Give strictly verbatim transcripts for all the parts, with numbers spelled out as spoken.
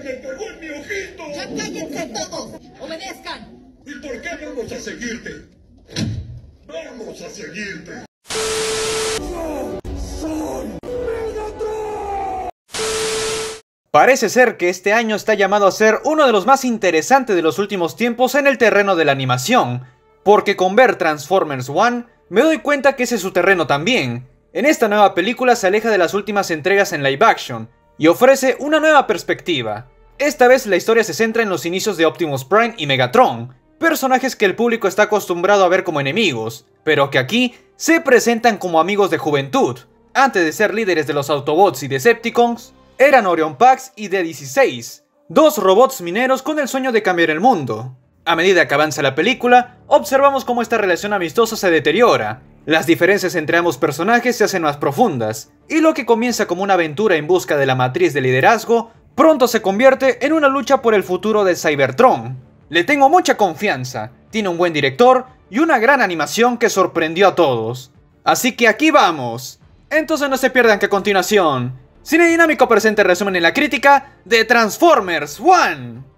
me pegó en mi ojito! ¡Ya cállense todos! ¡Obedezcan! ¿Y por qué vamos a seguirte? ¡Vamos a seguirte! ¡Yo soy Megatron! Parece ser que este año está llamado a ser uno de los más interesantes de los últimos tiempos en el terreno de la animación, porque con ver Transformers uno me doy cuenta que ese es su terreno también. En esta nueva película se aleja de las últimas entregas en live action y ofrece una nueva perspectiva. Esta vez la historia se centra en los inicios de Optimus Prime y Megatron, personajes que el público está acostumbrado a ver como enemigos, pero que aquí se presentan como amigos de juventud. Antes de ser líderes de los Autobots y Decepticons, eran Orion Pax y D dieciséis, dos robots mineros con el sueño de cambiar el mundo. A medida que avanza la película, observamos cómo esta relación amistosa se deteriora. Las diferencias entre ambos personajes se hacen más profundas, y lo que comienza como una aventura en busca de la matriz de liderazgo, pronto se convierte en una lucha por el futuro de Cybertron. Le tengo mucha confianza, tiene un buen director y una gran animación que sorprendió a todos. Así que aquí vamos. Entonces no se pierdan que a continuación, Cine Dinámico presenta el resumen en la crítica de Transformers uno.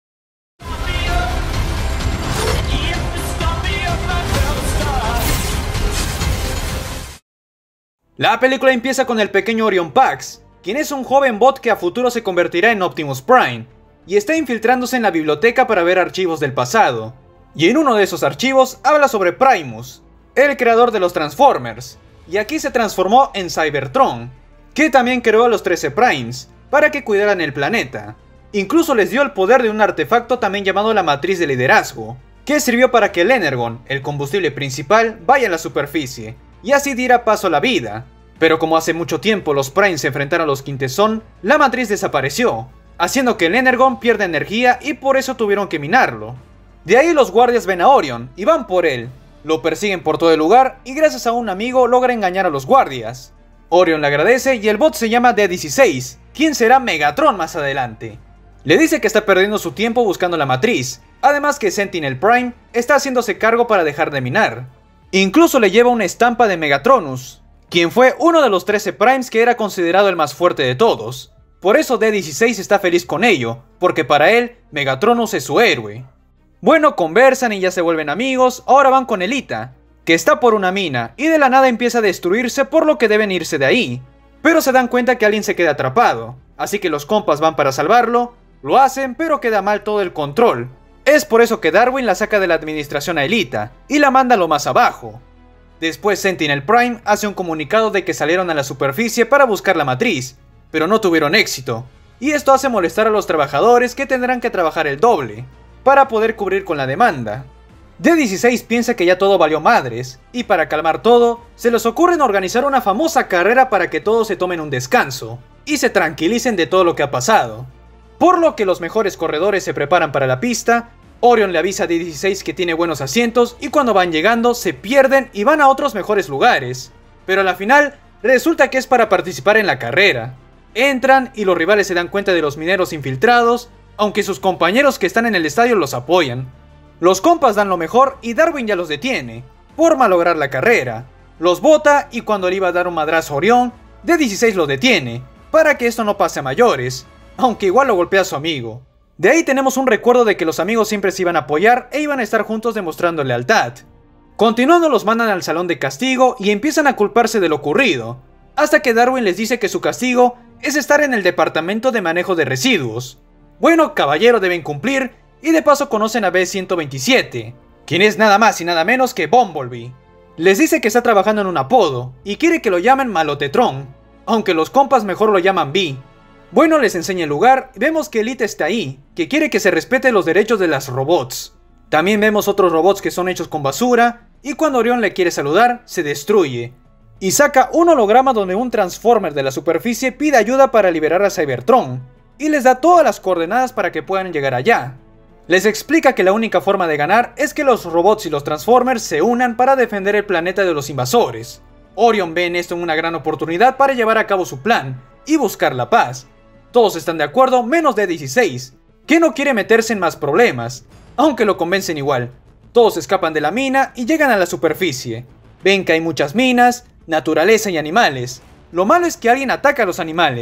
La película empieza con el pequeño Orion Pax, quien es un joven bot que a futuro se convertirá en Optimus Prime, y está infiltrándose en la biblioteca para ver archivos del pasado. Y en uno de esos archivos habla sobre Primus, el creador de los Transformers, y aquí se transformó en Cybertron, que también creó a los trece Primes, para que cuidaran el planeta. Incluso les dio el poder de un artefacto también llamado la Matriz de Liderazgo, que sirvió para que el Energon, el combustible principal, vaya a la superficie, y así diera paso a la vida. Pero como hace mucho tiempo los Primes se enfrentaron a los Quintesson, la matriz desapareció, haciendo que el Energon pierda energía y por eso tuvieron que minarlo. De ahí los guardias ven a Orion y van por él, lo persiguen por todo el lugar y gracias a un amigo logra engañar a los guardias. Orion le agradece y el bot se llama D dieciséis, quien será Megatron más adelante. Le dice que está perdiendo su tiempo buscando la matriz, además que Sentinel Prime está haciéndose cargo para dejar de minar. Incluso le lleva una estampa de Megatronus, quien fue uno de los trece Primes que era considerado el más fuerte de todos. Por eso D dieciséis está feliz con ello, porque para él, Megatronus es su héroe. Bueno, conversan y ya se vuelven amigos, ahora van con Elita, que está por una mina y de la nada empieza a destruirse por lo que deben irse de ahí. Pero se dan cuenta que alguien se queda atrapado, así que los compas van para salvarlo, lo hacen pero queda mal todo el control. Es por eso que Darwin la saca de la administración a Elita y la manda a lo más abajo. Después Sentinel Prime hace un comunicado de que salieron a la superficie para buscar la matriz, pero no tuvieron éxito, y esto hace molestar a los trabajadores que tendrán que trabajar el doble, para poder cubrir con la demanda. D dieciséis piensa que ya todo valió madres, y para calmar todo, se les ocurre organizar una famosa carrera para que todos se tomen un descanso, y se tranquilicen de todo lo que ha pasado. Por lo que los mejores corredores se preparan para la pista, Orion le avisa a D dieciséis que tiene buenos asientos y cuando van llegando se pierden y van a otros mejores lugares. Pero a la final resulta que es para participar en la carrera. Entran y los rivales se dan cuenta de los mineros infiltrados, aunque sus compañeros que están en el estadio los apoyan. Los compas dan lo mejor y Darwin ya los detiene, por malograr la carrera. Los bota y cuando le iba a dar un madrazo a Orión, D dieciséis lo detiene, para que esto no pase a mayores, aunque igual lo golpea a su amigo. De ahí tenemos un recuerdo de que los amigos siempre se iban a apoyar e iban a estar juntos demostrando lealtad. Continuando los mandan al salón de castigo y empiezan a culparse de lo ocurrido, hasta que Darwin les dice que su castigo es estar en el departamento de manejo de residuos. Bueno, caballero, deben cumplir y de paso conocen a B ciento veintisiete, quien es nada más y nada menos que Bumblebee. Les dice que está trabajando en un apodo y quiere que lo llamen Malotetron, aunque los compas mejor lo llaman B. Bueno, les enseña el lugar y vemos que Elite está ahí, que quiere que se respete los derechos de las robots. También vemos otros robots que son hechos con basura, y cuando Orión le quiere saludar, se destruye. Y saca un holograma donde un Transformer de la superficie pide ayuda para liberar a Cybertron, y les da todas las coordenadas para que puedan llegar allá. Les explica que la única forma de ganar es que los robots y los Transformers se unan para defender el planeta de los invasores. Orión ve en esto una gran oportunidad para llevar a cabo su plan, y buscar la paz. Todos están de acuerdo menos D dieciséis, que no quiere meterse en más problemas, aunque lo convencen igual. Todos escapan de la mina y llegan a la superficie. Ven que hay muchas minas, naturaleza y animales. Lo malo es que alguien ataca a los animales,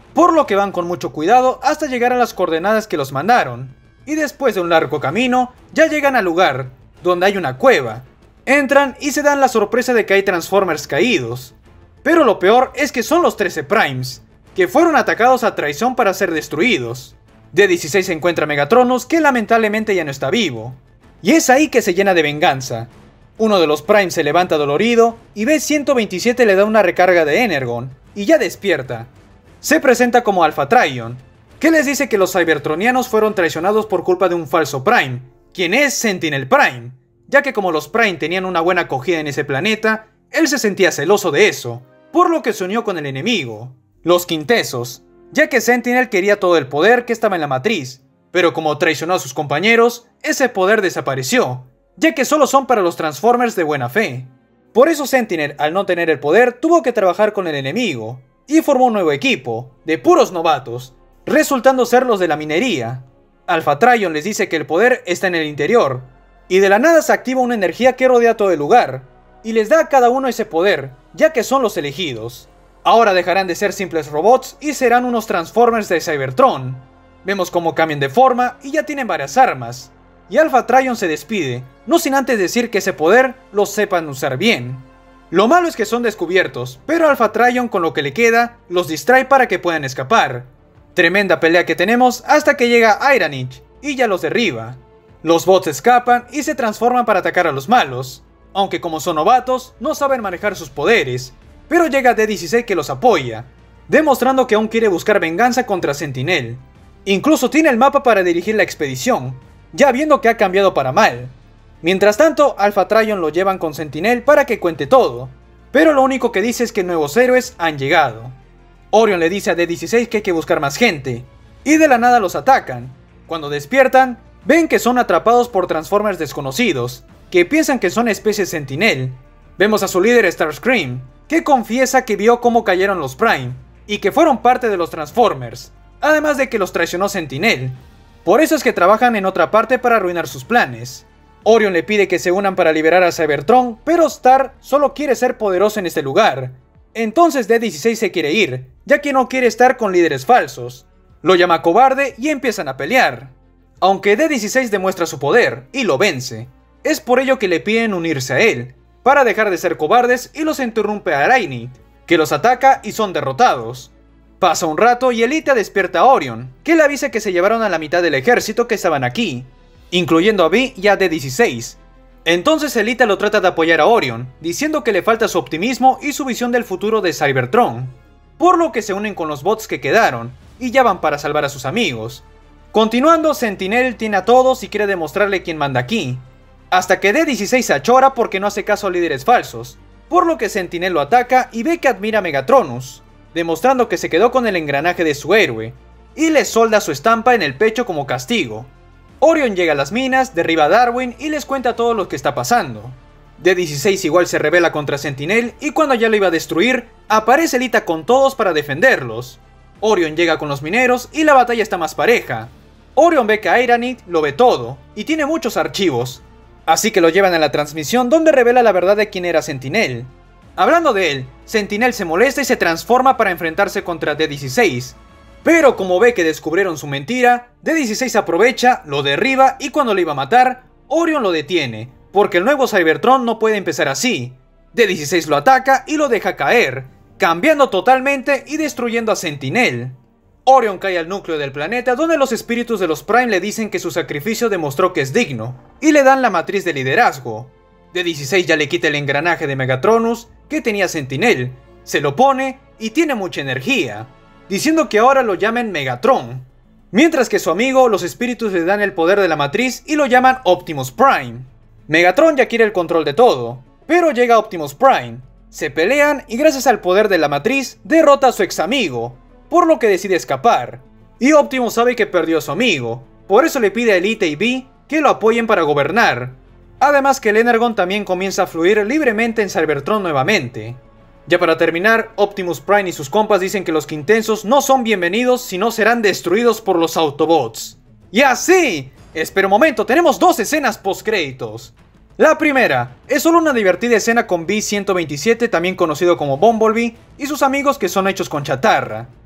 por lo que van con mucho cuidado hasta llegar a las coordenadas que los mandaron, y después de un largo camino, ya llegan al lugar, donde hay una cueva. Entran y se dan la sorpresa de que hay Transformers caídos. Pero lo peor es que son los trece Primes, que fueron atacados a traición para ser destruidos. D dieciséis encuentra a Megatronus, que lamentablemente ya no está vivo. Y es ahí que se llena de venganza. Uno de los Primes se levanta dolorido y B ciento veintisiete le da una recarga de Energon, y ya despierta. Se presenta como Alpha Trion, que les dice que los Cybertronianos fueron traicionados por culpa de un falso Prime, quien es Sentinel Prime, ya que como los Prime tenían una buena acogida en ese planeta, él se sentía celoso de eso, por lo que se unió con el enemigo, los Quintesos, ya que Sentinel quería todo el poder que estaba en la matriz, pero como traicionó a sus compañeros, ese poder desapareció, ya que solo son para los Transformers de buena fe. Por eso Sentinel, al no tener el poder, tuvo que trabajar con el enemigo, y formó un nuevo equipo, de puros novatos, resultando ser los de la minería. Alpha Trion les dice que el poder está en el interior, y de la nada se activa una energía que rodea todo el lugar, y les da a cada uno ese poder, ya que son los elegidos. Ahora dejarán de ser simples robots y serán unos Transformers de Cybertron. Vemos cómo cambian de forma y ya tienen varias armas, y Alpha Trion se despide, no sin antes decir que ese poder lo sepan usar bien. Lo malo es que son descubiertos, pero Alpha Trion con lo que le queda, los distrae para que puedan escapar. Tremenda pelea que tenemos hasta que llega Ironich, y ya los derriba. Los bots escapan y se transforman para atacar a los malos, aunque como son novatos, no saben manejar sus poderes, pero llega D dieciséis que los apoya, demostrando que aún quiere buscar venganza contra Sentinel. Incluso tiene el mapa para dirigir la expedición, ya viendo que ha cambiado para mal. Mientras tanto, Alpha Trion lo llevan con Sentinel para que cuente todo, pero lo único que dice es que nuevos héroes han llegado. Orion le dice a D dieciséis que hay que buscar más gente, y de la nada los atacan. Cuando despiertan, ven que son atrapados por Transformers desconocidos, que piensan que son especies Sentinel. Vemos a su líder Starscream, que confiesa que vio cómo cayeron los Prime, y que fueron parte de los Transformers, además de que los traicionó Sentinel. Por eso es que trabajan en otra parte para arruinar sus planes. Orion le pide que se unan para liberar a Cybertron, pero Star solo quiere ser poderoso en este lugar. Entonces D dieciséis se quiere ir, ya que no quiere estar con líderes falsos. Lo llama cobarde y empiezan a pelear. Aunque D dieciséis demuestra su poder y lo vence, es por ello que le piden unirse a él, para dejar de ser cobardes, y los interrumpe a Rainet, que los ataca y son derrotados. Pasa un rato y Elita despierta a Orion, que le avisa que se llevaron a la mitad del ejército que estaban aquí, incluyendo a V y a D dieciséis. Entonces Elita lo trata de apoyar a Orion, diciendo que le falta su optimismo y su visión del futuro de Cybertron, por lo que se unen con los bots que quedaron, y ya van para salvar a sus amigos. Continuando, Sentinel tiene a todos y quiere demostrarle quién manda aquí, hasta que D dieciséis se achora porque no hace caso a líderes falsos, por lo que Sentinel lo ataca y ve que admira a Megatronus, demostrando que se quedó con el engranaje de su héroe, y le solda su estampa en el pecho como castigo. Orion llega a las minas, derriba a Darwin y les cuenta todo lo que está pasando. D dieciséis igual se rebela contra Sentinel y cuando ya lo iba a destruir, aparece Elita con todos para defenderlos. Orion llega con los mineros y la batalla está más pareja. Orion ve que Ironit lo ve todo y tiene muchos archivos, así que lo llevan a la transmisión donde revela la verdad de quién era Sentinel. Hablando de él, Sentinel se molesta y se transforma para enfrentarse contra D dieciséis. Pero como ve que descubrieron su mentira, D dieciséis aprovecha, lo derriba y cuando lo iba a matar, Orion lo detiene, porque el nuevo Cybertron no puede empezar así. D dieciséis lo ataca y lo deja caer, cambiando totalmente y destruyendo a Sentinel. Orion cae al núcleo del planeta donde los espíritus de los Prime le dicen que su sacrificio demostró que es digno, y le dan la matriz de liderazgo. D dieciséis ya le quita el engranaje de Megatronus que tenía Sentinel, se lo pone y tiene mucha energía, diciendo que ahora lo llamen Megatron. Mientras que su amigo, los espíritus le dan el poder de la matriz y lo llaman Optimus Prime. Megatron ya quiere el control de todo, pero llega Optimus Prime. Se pelean y gracias al poder de la matriz derrota a su ex amigo, por lo que decide escapar. Y Optimus sabe que perdió a su amigo, por eso le pide a Elite y V que lo apoyen para gobernar. Además que el Energon también comienza a fluir libremente en Cybertron nuevamente. Ya para terminar, Optimus Prime y sus compas dicen que los Quintesos no son bienvenidos sino serán destruidos por los Autobots. ¡Y así! Espera un momento, tenemos dos escenas postcréditos. La primera es solo una divertida escena con B ciento veintisiete, también conocido como Bumblebee, y sus amigos que son hechos con chatarra.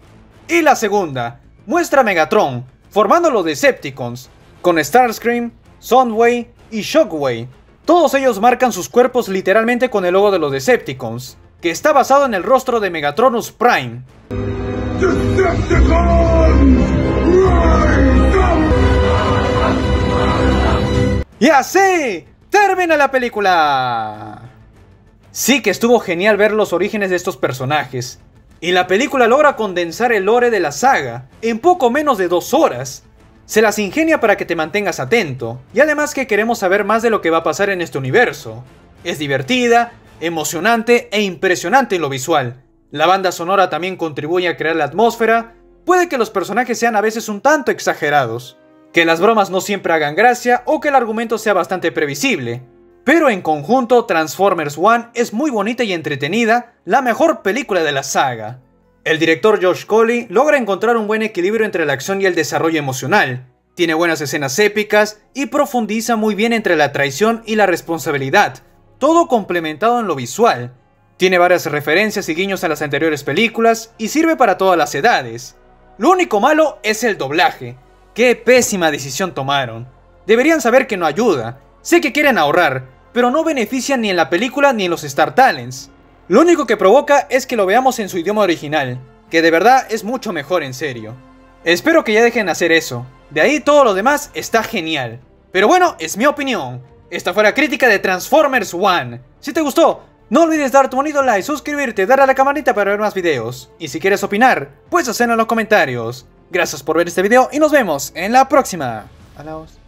Y la segunda muestra a Megatron formando los Decepticons, con Starscream, Soundwave y Shockwave. Todos ellos marcan sus cuerpos literalmente con el logo de los Decepticons, que está basado en el rostro de Megatronus Prime. Y así termina la película. Sí que estuvo genial ver los orígenes de estos personajes, y la película logra condensar el lore de la saga en poco menos de dos horas. Se las ingenia para que te mantengas atento, y además que queremos saber más de lo que va a pasar en este universo. Es divertida, emocionante e impresionante en lo visual. La banda sonora también contribuye a crear la atmósfera. Puede que los personajes sean a veces un tanto exagerados, que las bromas no siempre hagan gracia o que el argumento sea bastante previsible. Pero en conjunto, Transformers One es muy bonita y entretenida, la mejor película de la saga. El director Josh Colley logra encontrar un buen equilibrio entre la acción y el desarrollo emocional. Tiene buenas escenas épicas y profundiza muy bien entre la traición y la responsabilidad, todo complementado en lo visual. Tiene varias referencias y guiños a las anteriores películas y sirve para todas las edades. Lo único malo es el doblaje. ¡Qué pésima decisión tomaron! Deberían saber que no ayuda. Sé que quieren ahorrar, pero no benefician ni en la película ni en los Star Talents. Lo único que provoca es que lo veamos en su idioma original, que de verdad es mucho mejor en serio. Espero que ya dejen de hacer eso. De ahí todo lo demás está genial. Pero bueno, es mi opinión. Esta fue la crítica de Transformers One. Si te gustó, no olvides dar tu bonito like, suscribirte, darle a la campanita para ver más videos. Y si quieres opinar, puedes hacerlo en los comentarios. Gracias por ver este video y nos vemos en la próxima. Adiós.